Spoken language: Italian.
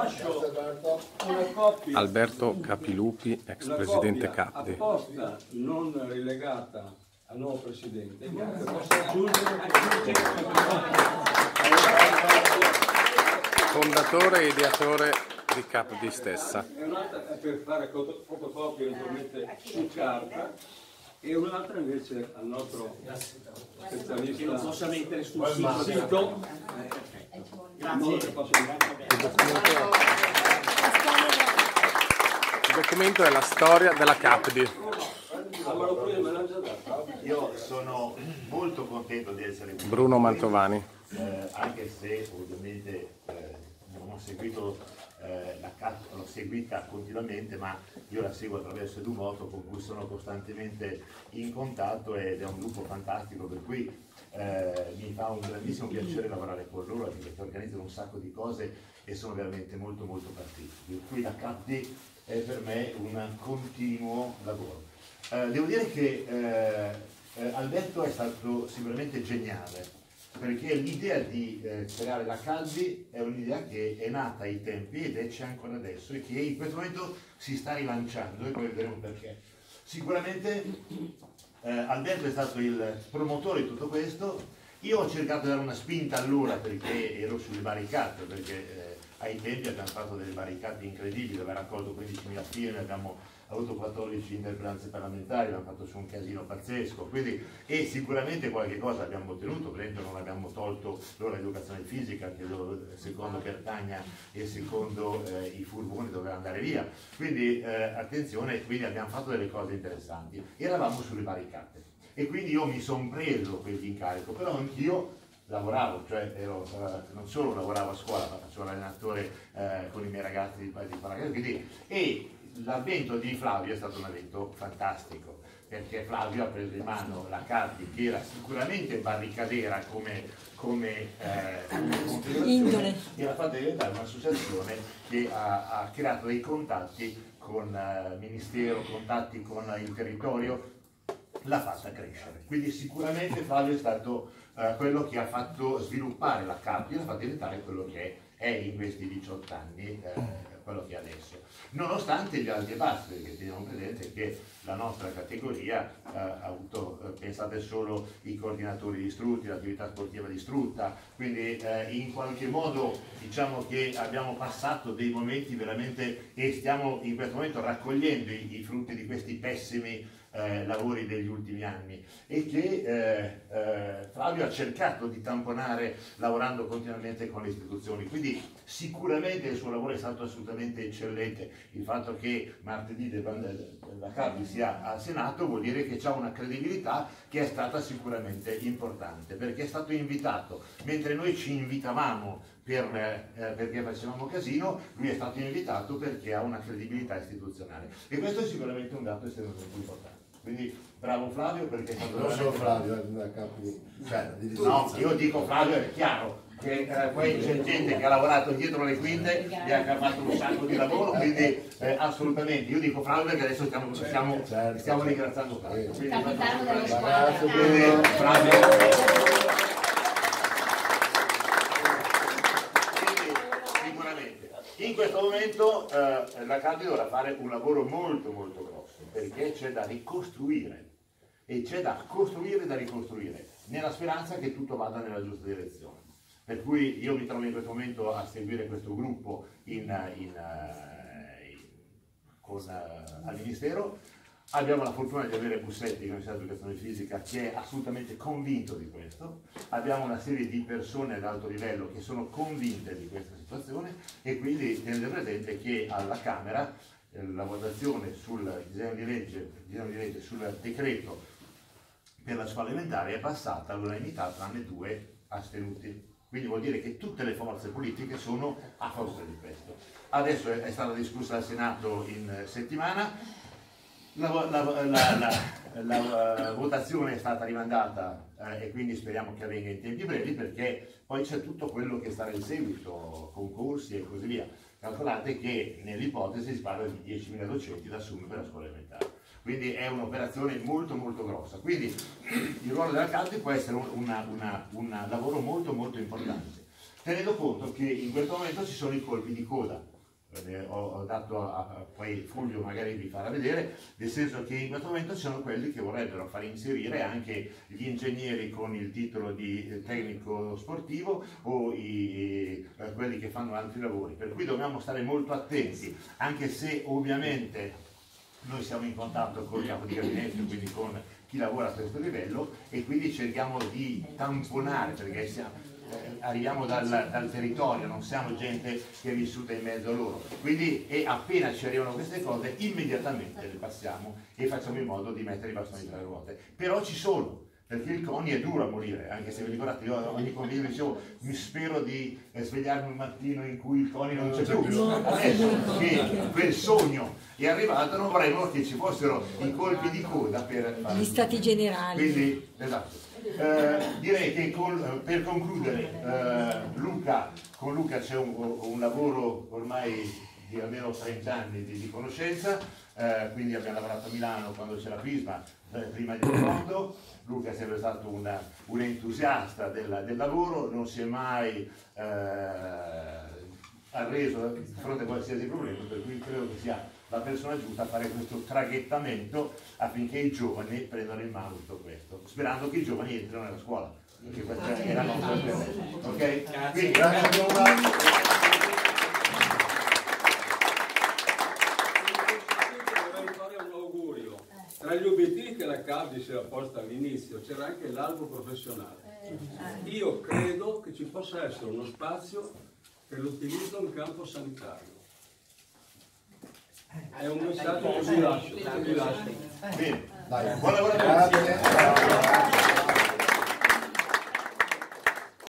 Alberto Capilupi, ex presidente CAPDI. Apposta non rilegata al nuovo presidente, che possa aggiungere Fondatore e ideatore di CAPDI stessa. e un'altra per fare fotocopie eventualmente su carta e un'altra invece al nostro specialista che lo possa mettere sul sito. Il documento è la storia della CAPDI. Io sono molto contento di essere qui. Bruno Mantovani. Anche se ovviamente non ho seguito la CAPDI, l'ho seguita continuamente, ma io la seguo attraverso Edumoto, con cui sono costantemente in contatto, ed è un gruppo fantastico, per cui mi fa un grandissimo piacere lavorare con loro, perché organizzano un sacco di cose e sono veramente molto molto partiti. Per cui la CAPDI è per me un continuo lavoro. Devo dire che Alberto è stato sicuramente geniale, perché l'idea di creare la CAPDI è un'idea che è nata ai tempi ed c'è ancora adesso, e che in questo momento si sta rilanciando, e poi vedremo perché. Sicuramente Alberto è stato il promotore di tutto questo. Io ho cercato di dare una spinta allora, perché ero sulle barricate, perché ai tempi abbiamo fatto delle barricate incredibili, abbiamo raccolto 15.000 firme, abbiamo avuto 14 interpellanze parlamentari, abbiamo fatto su un casino pazzesco, quindi, e sicuramente qualche cosa abbiamo ottenuto. Per esempio non abbiamo tolto loro l'educazione fisica, che secondo Cartagna e secondo i furgoni doveva andare via, quindi attenzione, quindi abbiamo fatto delle cose interessanti. Eravamo sulle barricate e quindi io mi sono preso quell'incarico, però anch'io lavoravo, cioè non solo lavoravo a scuola, ma facevo l'allenatore con i miei ragazzi di pallavolo, e l'avvento di Flavio è stato un avvento fantastico, perché Flavio ha preso in mano la CAPDI, che era sicuramente barricadera come confederazione, e l'ha fatta diventare un'associazione che ha creato dei contatti con il Ministero, contatti con il territorio, l'ha fatta crescere. Quindi sicuramente Flavio è stato quello che ha fatto sviluppare la CAPDI, l'ha fatta diventare quello che è in questi 18 anni, quello che è adesso. Nonostante gli alti e bassi, perché teniamo presente che la nostra categoria ha avuto, pensate solo, i coordinatori distrutti, l'attività sportiva distrutta, quindi in qualche modo diciamo che abbiamo passato dei momenti veramente, e stiamo in questo momento raccogliendo i frutti di questi pessimi lavori degli ultimi anni, e che Flavio ha cercato di tamponare lavorando continuamente con le istituzioni. Quindi sicuramente il suo lavoro è stato assolutamente eccellente. Il fatto che martedì la CAPDI sia al Senato vuol dire che ha una credibilità che è stata sicuramente importante, perché è stato invitato, mentre noi ci invitavamo perché facevamo casino, lui è stato invitato perché ha una credibilità istituzionale, e questo è sicuramente un dato estremamente importante. Quindi bravo Flavio, perché è stato non solo Flavio, è una capo, cioè, no, io dico Flavio, è chiaro che poi c'è gente che ha lavorato dietro le quinte e ha fatto un sacco di lavoro, quindi assolutamente io dico Flavio, perché adesso stiamo ringraziando Flavio, quindi, capitano della squadra. In questo momento la CAPDI dovrà fare un lavoro molto molto grosso, perché c'è da ricostruire, e c'è da costruire e da ricostruire, nella speranza che tutto vada nella giusta direzione. Per cui io mi trovo in questo momento a seguire questo gruppo al Ministero. Abbiamo la fortuna di avere Bussetti, che è un Ministero dell'Educazione Fisica, che è assolutamente convinto di questo. Abbiamo una serie di persone ad alto livello che sono convinte di questa situazione, e quindi tenete presente che alla Camera la votazione sul disegno di legge sul decreto per la scuola elementare è passata all'unanimità, tranne 2 astenuti. Quindi vuol dire che tutte le forze politiche sono a favore di questo. Adesso è stata discussa al Senato in settimana. La votazione è stata rimandata e quindi speriamo che avvenga in tempi brevi, perché poi c'è tutto quello che sarà il seguito, concorsi e così via. Calcolate che nell'ipotesi si parla di 10.000 docenti da assumere per la scuola elementare, quindi è un'operazione molto molto grossa. Quindi il ruolo della CAPDI può essere un lavoro molto molto importante, tenendo conto che in questo momento ci sono i colpi di coda. ho dato poi Fulvio magari vi farà vedere, nel senso che in questo momento ci sono quelli che vorrebbero far inserire anche gli ingegneri con il titolo di tecnico sportivo o quelli che fanno altri lavori, per cui dobbiamo stare molto attenti, anche se ovviamente noi siamo in contatto con il capo di gabinetto, quindi con chi lavora a questo livello, e quindi cerchiamo di tamponare, perché arriviamo dal territorio, non siamo gente che è vissuta in mezzo a loro, quindi appena ci arrivano queste cose immediatamente le passiamo e facciamo in modo di mettere i bastoni tra le ruote. Però ci sono, perché il CONI è duro a morire, anche se vi ricordate, io ogni convegno dicevo mi spero di svegliarmi un mattino in cui il CONI non c'è più. Adesso che quel sogno è arrivato non vorremmo che ci fossero i colpi di coda per fare gli stati generali. Quindi, esatto. Direi che per concludere, con Luca c'è un lavoro ormai di almeno 30 anni di conoscenza, quindi abbiamo lavorato a Milano quando c'era Prisma, prima di Toronto. Luca è sempre stato un entusiasta del lavoro, non si è mai arreso di fronte a qualsiasi problema, per cui credo che sia la persona giusta a fare questo traghettamento affinché i giovani prendano in mano tutto questo, sperando che i giovani entrino nella scuola, perché questa è la nostra speranza. Ok? Grazie. Grazie. Vorrei fare un augurio. Tra gli obiettivi che la CAPDI si era posta all'inizio c'era anche l'albo professionale. Io credo che ci possa essere uno spazio per l'utilizzo in campo sanitario. È un messaggio che vi lascio. Bene, dai, buon lavoro a tutti.